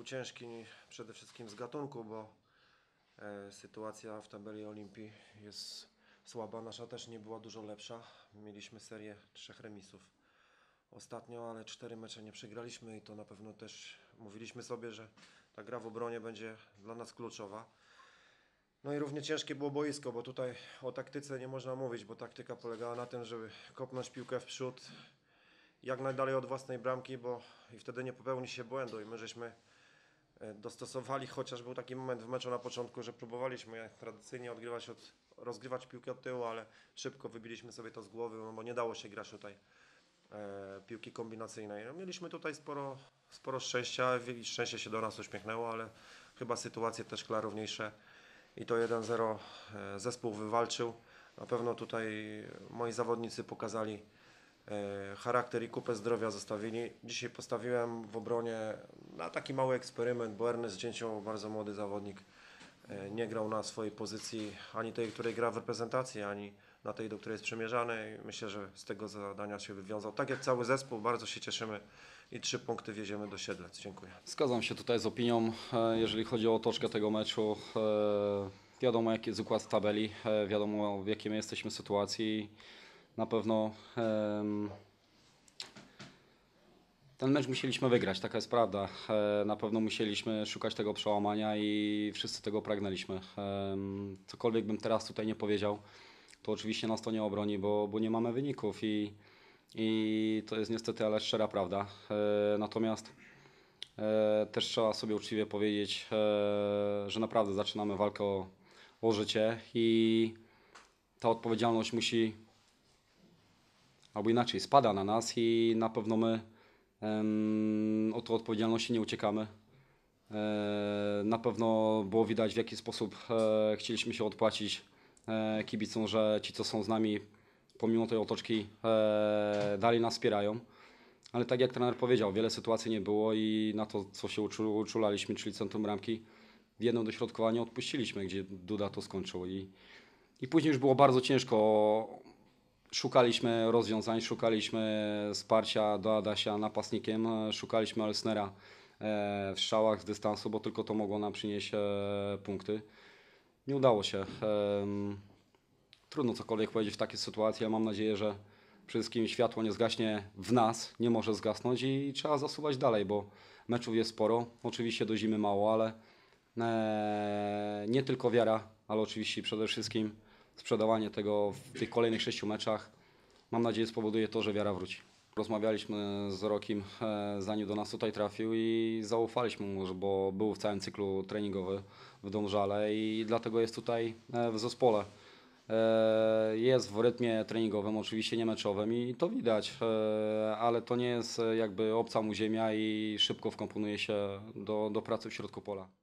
był ciężki przede wszystkim z gatunku, bo sytuacja w tabeli Olimpii jest słaba. Nasza też nie była dużo lepsza. Mieliśmy serię 3 remisów ostatnio, ale 4 mecze nie przegraliśmy i to na pewno też mówiliśmy sobie, że ta gra w obronie będzie dla nas kluczowa. No i równie ciężkie było boisko, bo tutaj o taktyce nie można mówić, bo taktyka polegała na tym, żeby kopnąć piłkę w przód jak najdalej od własnej bramki, bo i wtedy nie popełni się błędu i my żeśmy dostosowali, chociaż był taki moment w meczu na początku, że próbowaliśmy tradycyjnie rozgrywać piłkę od tyłu, ale szybko wybiliśmy sobie to z głowy, no bo nie dało się grać tutaj piłki kombinacyjnej. No, mieliśmy tutaj sporo szczęścia i szczęście się do nas uśmiechnęło, ale chyba sytuacje też klarowniejsze i to 1-0 zespół wywalczył. Na pewno tutaj moi zawodnicy pokazali charakter i kupę zdrowia zostawili. Dzisiaj postawiłem w obronie na taki mały eksperyment, bo Ernest Dzięcioł, bardzo młody zawodnik, nie grał na swojej pozycji, ani tej, której gra w reprezentacji, ani na tej, do której jest przymierzany. Myślę, że z tego zadania się wywiązał. Tak jak cały zespół, bardzo się cieszymy i 3 punkty wieziemy do Siedlec. Dziękuję. Zgadzam się tutaj z opinią, jeżeli chodzi o otoczkę tego meczu. Wiadomo, jaki jest układ tabeli, wiadomo, w jakiej my jesteśmy sytuacji. Na pewno ten mecz musieliśmy wygrać, taka jest prawda. Na pewno musieliśmy szukać tego przełamania i wszyscy tego pragnęliśmy. Cokolwiek bym teraz tutaj nie powiedział, to oczywiście nas to nie obroni, bo nie mamy wyników i to jest niestety, ale szczera prawda. Natomiast też trzeba sobie uczciwie powiedzieć, że naprawdę zaczynamy walkę o życie i ta odpowiedzialność musi, albo inaczej, spada na nas i na pewno my od tej odpowiedzialności nie uciekamy. Na pewno było widać, w jaki sposób chcieliśmy się odpłacić kibicom, że ci, co są z nami, pomimo tej otoczki, dalej nas wspierają. Ale tak jak trener powiedział, wiele sytuacji nie było i na to, co się uczulaliśmy, czyli centrum bramki, w jedno dośrodkowanie odpuściliśmy, gdzie Duda to skończył. I później już było bardzo ciężko. Szukaliśmy rozwiązań, szukaliśmy wsparcia do Adasia napastnikiem, szukaliśmy Elsnera w strzałach z dystansu, bo tylko to mogło nam przynieść punkty. Nie udało się. Trudno cokolwiek powiedzieć w takiej sytuacji, ale mam nadzieję, że przede wszystkim światło nie zgaśnie w nas, nie może zgasnąć i trzeba zasuwać dalej, bo meczów jest sporo. Oczywiście do zimy mało, ale nie tylko wiara, ale oczywiście przede wszystkim sprzedawanie tego w tych kolejnych 6 meczach, mam nadzieję, spowoduje to, że wiara wróci. Rozmawialiśmy z Rokim, zanim do nas tutaj trafił i zaufaliśmy mu, bo był w całym cyklu treningowym w Domżale i dlatego jest tutaj w zespole. Jest w rytmie treningowym, oczywiście nie meczowym i to widać, ale to nie jest jakby obca mu ziemia i szybko wkomponuje się do pracy w środku pola.